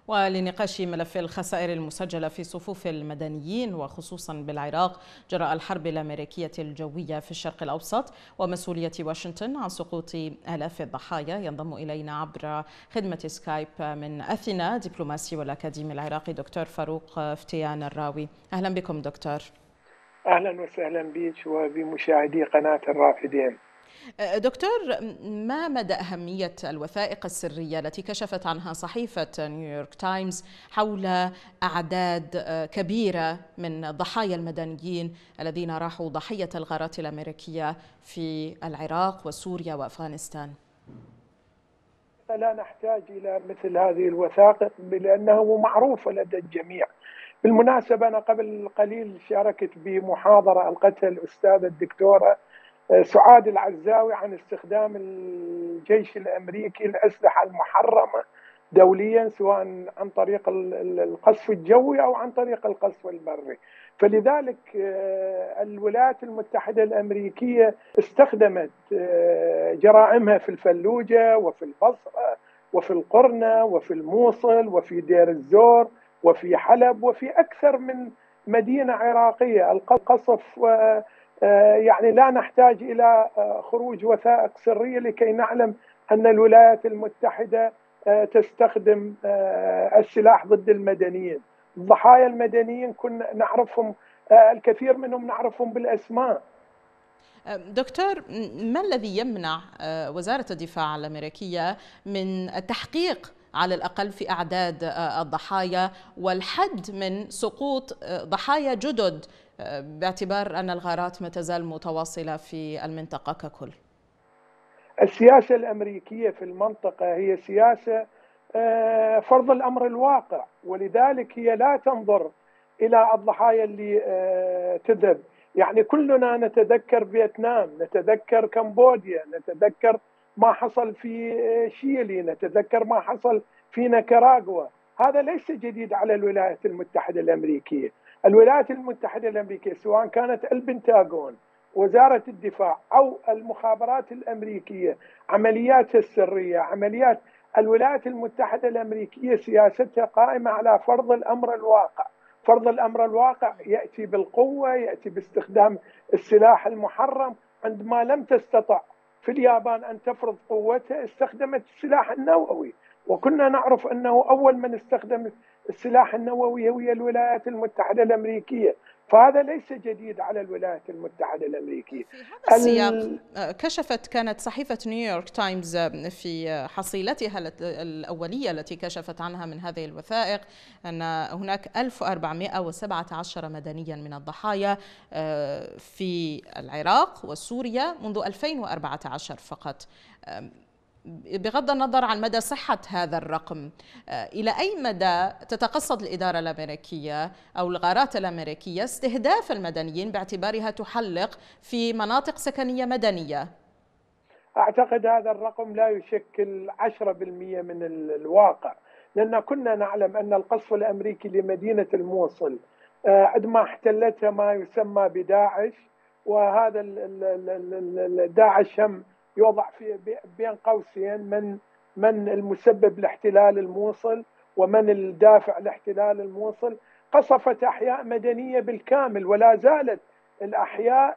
ولنقاش ملف الخسائر المسجلة في صفوف المدنيين وخصوصا بالعراق جراء الحرب الأمريكية الجوية في الشرق الأوسط ومسؤولية واشنطن عن سقوط آلاف الضحايا، ينضم إلينا عبر خدمة سكايب من أثينا دبلوماسي والأكاديمي العراقي دكتور فاروق فتيان الراوي. أهلا بكم دكتور. أهلا وسهلا بك وبمشاهدي قناة الرافدين. دكتور، ما مدى أهمية الوثائق السرية التي كشفت عنها صحيفة نيويورك تايمز حول أعداد كبيرة من ضحايا المدنيين الذين راحوا ضحية الغارات الأمريكية في العراق وسوريا وأفغانستان؟ لا نحتاج إلى مثل هذه الوثائق لأنه معروف لدى الجميع. بالمناسبة أنا قبل قليل شاركت بمحاضرة ألقتها الأستاذة الدكتورة سعاد العزاوي عن استخدام الجيش الأمريكي الأسلحة المحرمة دوليا، سواء عن طريق القصف الجوي أو عن طريق القصف البري. فلذلك الولايات المتحدة الأمريكية استخدمت جرائمها في الفلوجة وفي البصرة وفي القرنة وفي الموصل وفي دير الزور وفي حلب وفي أكثر من مدينة عراقية. القصف يعني لا نحتاج إلى خروج وثائق سرية لكي نعلم أن الولايات المتحدة تستخدم السلاح ضد المدنيين. الضحايا المدنيين كنا نعرفهم، الكثير منهم نعرفهم بالأسماء. دكتور، ما الذي يمنع وزارة الدفاع الأمريكية من التحقيق على الأقل في أعداد الضحايا والحد من سقوط ضحايا جدد، باعتبار أن الغارات ما تزال متواصلة في المنطقة ككل؟ السياسة الأمريكية في المنطقة هي سياسة فرض الأمر الواقع، ولذلك هي لا تنظر إلى الضحايا اللي تذهب. يعني كلنا نتذكر فيتنام، نتذكر كمبوديا، نتذكر ما حصل في شيلي، نتذكر ما حصل في نيكاراغوا. هذا ليس جديد على الولايات المتحدة الأمريكية. الولايات المتحدة الأمريكية سواء كانت البنتاغون، وزارة الدفاع أو المخابرات الأمريكية، عملياتها السرية، عمليات الولايات المتحدة الأمريكية سياستها قائمة على فرض الأمر الواقع. فرض الأمر الواقع يأتي بالقوة، يأتي باستخدام السلاح المحرم. عندما لم تستطع في اليابان أن تفرض قوتها استخدمت السلاح النووي، وكنا نعرف أنه أول من استخدم السلاح النووي هي الولايات المتحدة الأمريكية. فهذا ليس جديد على الولايات المتحدة الأمريكية. في هذا السياق كانت صحيفة نيويورك تايمز في حصيلتها الأولية التي كشفت عنها من هذه الوثائق أن هناك 1417 مدنيا من الضحايا في العراق وسوريا منذ 2014 فقط. بغض النظر عن مدى صحة هذا الرقم، إلى أي مدى تتقصد الإدارة الأمريكية أو الغارات الأمريكية استهداف المدنيين باعتبارها تحلق في مناطق سكنية مدنية؟ أعتقد هذا الرقم لا يشكل 10% من الواقع، لأن كنا نعلم أن القصف الأمريكي لمدينة الموصل عندما احتلتها ما يسمى بداعش، وهذا داعش هم يوضع في بين قوسين من المسبب لاحتلال الموصل ومن الدافع لاحتلال الموصل. قصفت أحياء مدنية بالكامل، ولا زالت الأحياء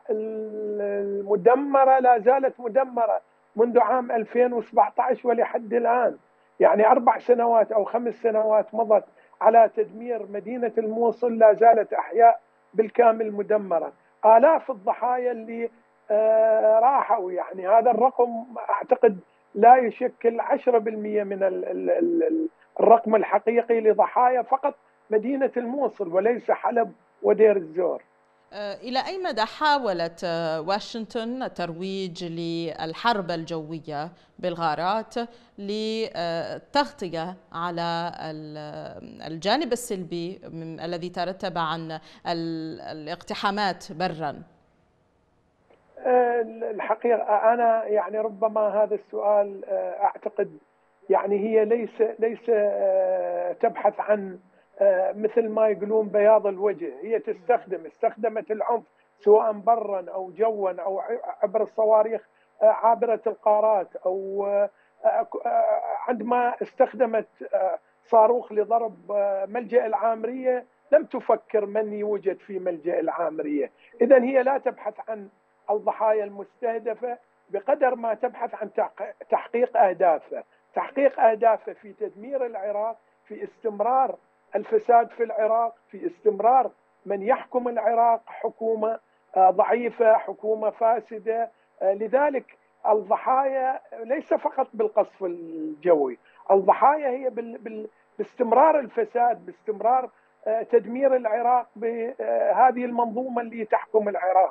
المدمرة لا زالت مدمرة منذ عام 2017 ولحد الآن. يعني 4 سنوات أو 5 سنوات مضت على تدمير مدينة الموصل، لا زالت أحياء بالكامل مدمرة. آلاف الضحايا اللي راحوا، يعني هذا الرقم أعتقد لا يشكل 10% من الرقم الحقيقي لضحايا فقط مدينة الموصل وليس حلب ودير الزور. إلى أي مدى حاولت واشنطن الترويج للحرب الجوية بالغارات للتغطية على الجانب السلبي الذي ترتب عن الاقتحامات برا؟ الحقيقة أنا يعني ربما هذا السؤال أعتقد يعني هي ليس تبحث عن مثل ما يقولون بياض الوجه. هي استخدمت العنف سواء برا أو جوا أو عبر الصواريخ عابرة القارات، أو عندما استخدمت صاروخ لضرب ملجأ العامرية لم تفكر من يوجد في ملجأ العامرية. إذن هي لا تبحث عن الضحايا المستهدفة بقدر ما تبحث عن تحقيق أهدافها، تحقيق أهدافها في تدمير العراق، في استمرار الفساد في العراق، في استمرار من يحكم العراق حكومة ضعيفة، حكومة فاسدة. لذلك الضحايا ليس فقط بالقصف الجوي، الضحايا هي باستمرار الفساد، باستمرار تدمير العراق بهذه المنظومة اللي تحكم العراق،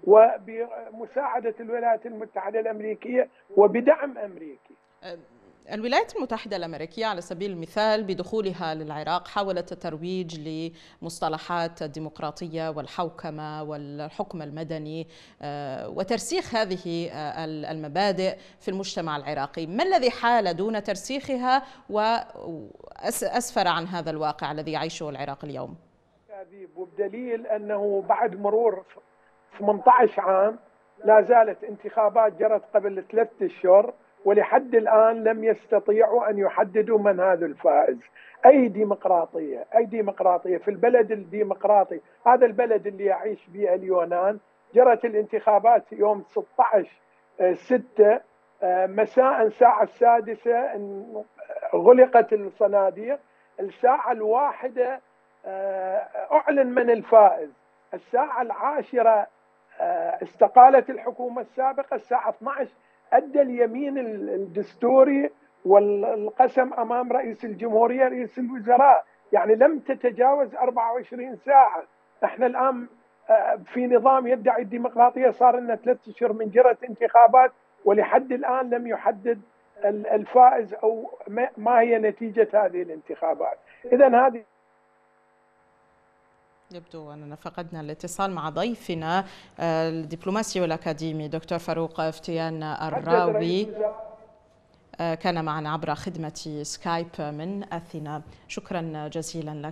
وبمساعدة الولايات المتحدة الأمريكية وبدعم أمريكي. الولايات المتحدة الأمريكية على سبيل المثال بدخولها للعراق حاولت الترويج لمصطلحات الديمقراطية والحوكمة والحكم المدني وترسيخ هذه المبادئ في المجتمع العراقي. ما الذي حال دون ترسيخها وأسفر عن هذا الواقع الذي يعيشه العراق اليوم؟ وبدليل أنه بعد مرور 18 عام لا زالت انتخابات جرت قبل 3 أشهر ولحد الآن لم يستطيعوا أن يحددوا من هذا الفائز. أي ديمقراطية في البلد الديمقراطي، هذا البلد اللي يعيش به اليونان. جرت الانتخابات يوم 16/6 مساء الساعة 6 غلقت الصناديق، الساعة 1 أعلن من الفائز، الساعة 10 استقالت الحكومة السابقة، الساعة 12 أدى اليمين الدستوري والقسم أمام رئيس الجمهورية رئيس الوزراء، يعني لم تتجاوز 24 ساعة. احنا الآن في نظام يدعي الديمقراطية، صار لنا 3 أشهر من جرت انتخابات ولحد الآن لم يحدد الفائز أو ما هي نتيجة هذه الانتخابات. إذن هذه يبدو أننا فقدنا الاتصال مع ضيفنا الدبلوماسي والأكاديمي دكتور فاروق افتيان الراوي، كان معنا عبر خدمة سكايب من أثينا. شكرا جزيلا لك.